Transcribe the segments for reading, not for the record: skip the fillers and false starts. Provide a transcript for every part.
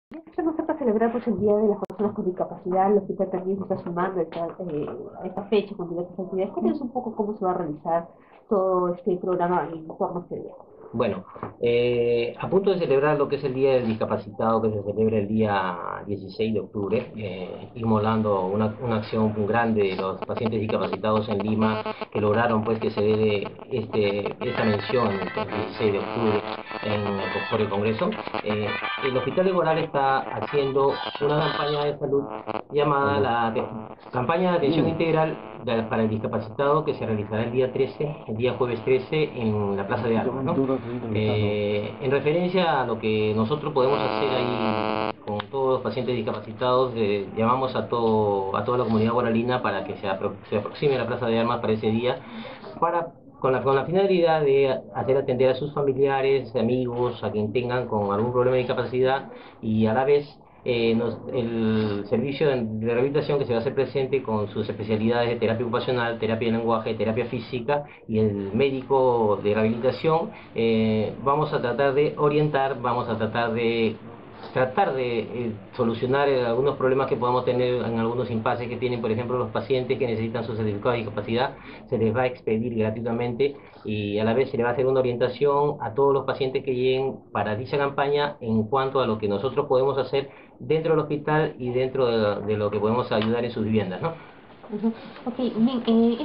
Esto no se para celebrar pues, el Día de las Personas con Discapacidad, el hospital también se está sumando a esta fecha con diversas actividades. Cuéntanos un poco cómo se va a realizar todo este programa en torno a este día. Bueno, a punto de celebrar lo que es el Día del Discapacitado, que se celebra el día 16 de octubre, inmolando una acción grande de los pacientes discapacitados en Lima, que lograron pues que se dé esta mención el 16 de octubre por el Congreso. El Hospital Igualar está haciendo una campaña de salud llamada Campaña de Atención Integral para el Discapacitado, que se realizará el día 13, el día jueves 13, en la Plaza de Armas, ¿no? En referencia a lo que nosotros podemos hacer ahí con todos los pacientes discapacitados, llamamos a toda la comunidad guaralina para que se aproxime a la Plaza de Armas para ese día, con la finalidad de hacer atender a sus familiares, amigos, a quien tengan con algún problema de discapacidad, y a la vez el servicio de rehabilitación que se va a hacer presente con sus especialidades de terapia ocupacional, terapia de lenguaje, terapia física y el médico de rehabilitación. Vamos a tratar de orientar, vamos a tratar de solucionar algunos problemas que podamos tener en algunos impases que tienen, por ejemplo, los pacientes que necesitan su certificado de discapacidad. Se les va a expedir gratuitamente, y a la vez se les va a hacer una orientación a todos los pacientes que lleguen para dicha campaña en cuanto a lo que nosotros podemos hacer dentro del hospital y dentro de lo que podemos ayudar en sus viviendas, ¿no? Ujú. Ok, bien,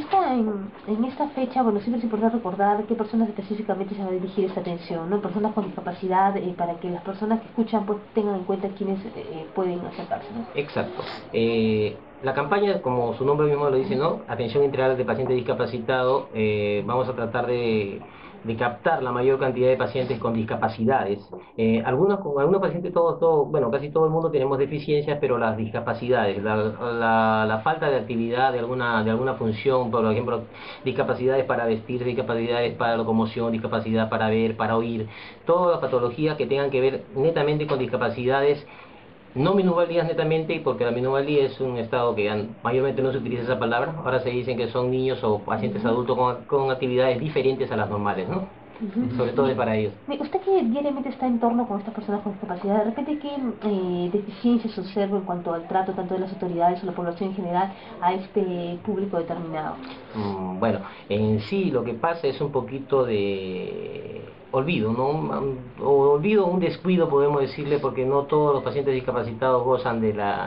en esta fecha, bueno, siempre es importante recordar qué personas específicamente se va a dirigir esta atención, ¿no? Personas con discapacidad, para que las personas que escuchan pues tengan en cuenta quiénes pueden acercarse, ¿no? Exacto. La campaña, como su nombre mismo lo dice, ¿no? Atención integral de paciente discapacitado. Vamos a tratar de captar la mayor cantidad de pacientes con discapacidades. Algunos pacientes, bueno, casi todo el mundo tenemos deficiencias, pero las discapacidades, la falta de actividad de alguna función, por ejemplo, discapacidades para vestir, discapacidades para locomoción, discapacidad para ver, para oír, todas las patologías que tengan que ver netamente con discapacidades, no minusvalías netamente, porque la minusvalía es un estado que mayormente no se utiliza esa palabra. Ahora se dicen que son niños o pacientes Ujú, adultos con actividades diferentes a las normales, ¿no? ujú. Sobre todo es Bien, para ellos. bien, usted que diariamente está en torno con estas personas con discapacidad, de repente, ¿qué deficiencias observa en cuanto al trato tanto de las autoridades o la población en general a este público determinado? Bueno, en sí lo que pasa es un poquito de olvido, ¿no? O olvido, un descuido podemos decirle, porque no todos los pacientes discapacitados gozan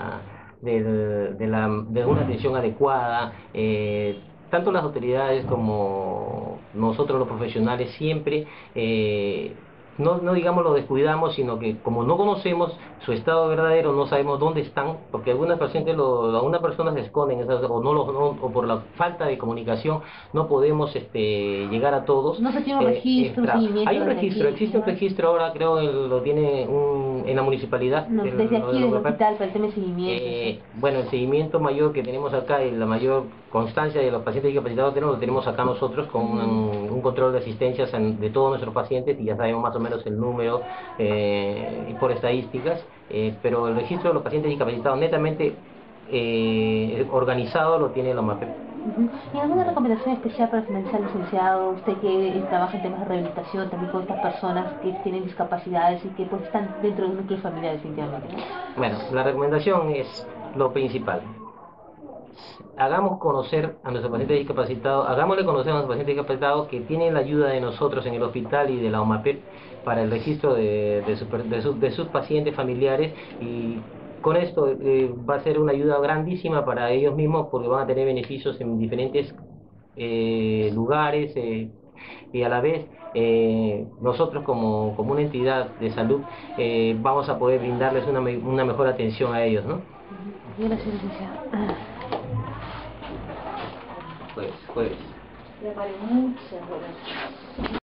de una atención adecuada. Tanto las autoridades como nosotros los profesionales siempre, no digamos lo descuidamos, sino que como no conocemos su estado verdadero, no sabemos dónde están, porque algunas personas se esconden, o, o por la falta de comunicación no podemos llegar a todos. No se tiene un registro, un Hay seguimiento un desde registro, aquí, existe un ¿no? registro ahora, creo lo tiene en la municipalidad, No, desde lo aquí, de la desde el UEPAC. hospital, para el tema de seguimiento, eso. Bueno, el seguimiento mayor que tenemos acá y la mayor constancia de los pacientes discapacitados lo tenemos acá nosotros, con Ujú. un control de asistencias de todos nuestros pacientes, y ya sabemos más o menos el número, por estadísticas. Pero el registro de los pacientes discapacitados netamente organizado lo tiene la OMAPEP. Ujú. ¿Y alguna recomendación especial para finalizar, licenciado? Usted que trabaja en temas de rehabilitación, también con estas personas que tienen discapacidades y que pues están dentro de un núcleo familiar definitivamente, ¿no? Bueno, la recomendación es lo principal. Hagamos conocer a nuestros pacientes discapacitados, hagámosle conocer a nuestros pacientes discapacitados que tienen la ayuda de nosotros en el hospital y de la OMAPEP para el registro de sus pacientes familiares, y con esto va a ser una ayuda grandísima para ellos mismos, porque van a tener beneficios en diferentes lugares, y a la vez nosotros como una entidad de salud vamos a poder brindarles una mejor atención a ellos, ¿no? Ujú. Gracias, licenciado. Jueves, jueves.